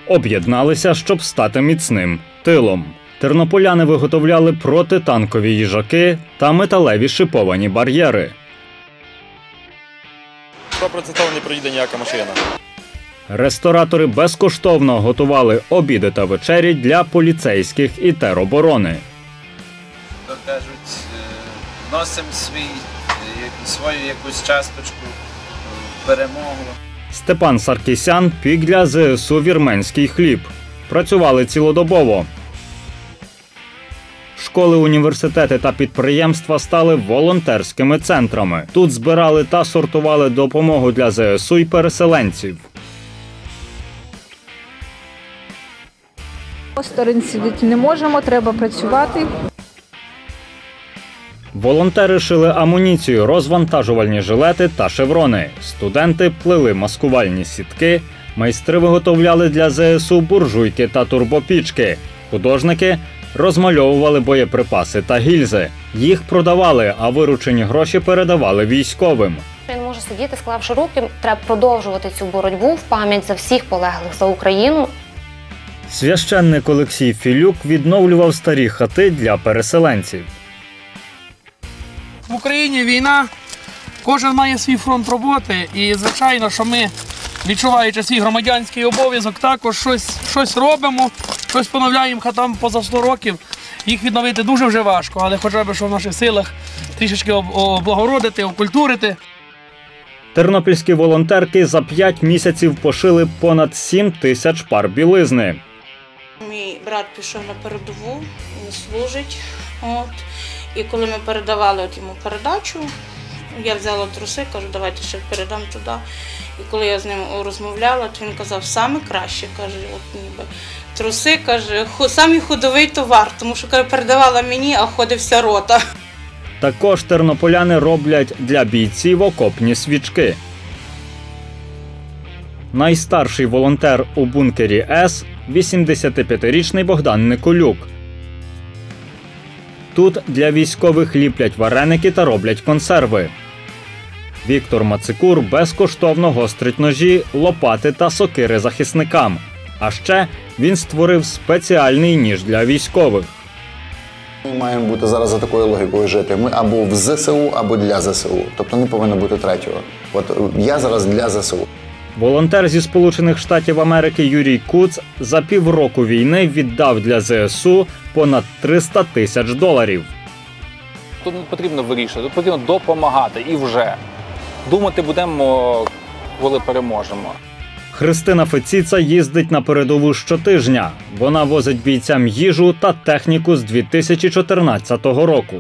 об'єдналися, щоб стати міцним тилом. Тернополяни виготовляли протитанкові їжаки та металеві шиповані бар'єри. 100% не проїде ніяка машина. Ресторатори безкоштовно готували обіди та вечері для поліцейських і тероборони. То кажуть, носимо свою якусь часточку в перемогу. Степан Саркісян пік для ЗСУ вірменський хліб. Працювали цілодобово. Школи, університети та підприємства стали волонтерськими центрами. Тут збирали та сортували допомогу для ЗСУ і переселенців. Осторонь сидіти не можемо, треба працювати. Волонтери шили амуніцію, розвантажувальні жилети та шеврони. Студенти плели маскувальні сітки, майстри виготовляли для ЗСУ буржуйки та турбопічки. Художники розмальовували боєприпаси та гільзи. Їх продавали, а виручені гроші передавали військовим. Він може сидіти, склавши руки, треба продовжувати цю боротьбу в пам'ять за всіх полеглих за Україну. Священник Олексій Філюк відновлював старі хати для переселенців. В Україні війна, кожен має свій фронт роботи і, звичайно, що ми, відчуваючи свій громадянський обов'язок, також щось робимо, щось поновляємо хатам поза 100 років. Їх відновити дуже вже важко, але хоча б що в наших силах трішечки облагородити, окультурити. Тернопільські волонтерки за 5 місяців пошили понад 7 тисяч пар білизни. Мій брат пішов на передову, він служить. І коли ми передавали йому передачу, я взяла труси, кажу, давайте ще передам туди. І коли я з ним розмовляла, то він казав, саме краще, каже, от ніби труси, каже, самий ходовий товар, тому що каже, передавала мені, а ходить вся рота. Також тернополяни роблять для бійців окопні свічки. Найстарший волонтер у бункері С – 85-річний Богдан Николюк. Тут для військових ліплять вареники та роблять консерви. Віктор Мацикур безкоштовно гострить ножі, лопати та сокири захисникам. А ще він створив спеціальний ніж для військових. Ми маємо бути зараз за такою логікою жити. Ми або в ЗСУ, або для ЗСУ. Тобто не повинно бути третього. От я зараз для ЗСУ. Волонтер зі Сполучених Штатів Америки Юрій Куц за півроку війни віддав для ЗСУ понад $300 тисяч. Тут не потрібно вирішувати, тут потрібно допомагати і вже. Думати будемо, коли переможемо. Христина Феціца їздить на передову щотижня. Вона возить бійцям їжу та техніку з 2014 року.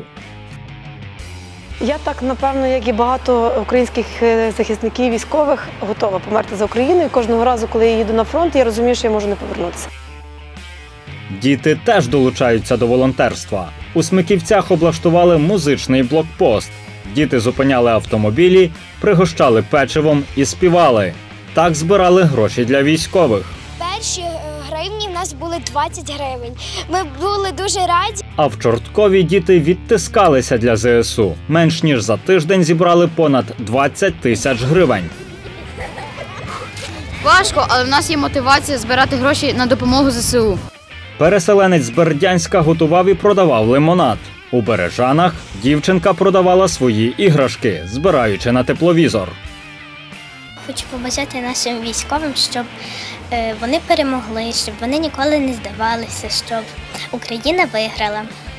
Я так, напевно, як і багато українських захисників, військових, готова померти за Україну. І кожного разу, коли я їду на фронт, я розумію, що я можу не повернутися. Діти теж долучаються до волонтерства. У Смиківцях облаштували музичний блокпост. Діти зупиняли автомобілі, пригощали печивом і співали. Так збирали гроші для військових. Перші гривні в нас були 20 гривень. Ми були дуже раді. А в Чорткові діти відтискалися для ЗСУ. Менш ніж за тиждень зібрали понад 20 тисяч гривень. Важко, але в нас є мотивація збирати гроші на допомогу ЗСУ. Переселенець з Бердянська готував і продавав лимонад. У Бережанах дівчинка продавала свої іграшки, збираючи на тепловізор. Хочу побажати нашим військовим, щоб вони перемогли, щоб вони ніколи не здавалися, щоб Україна виграла.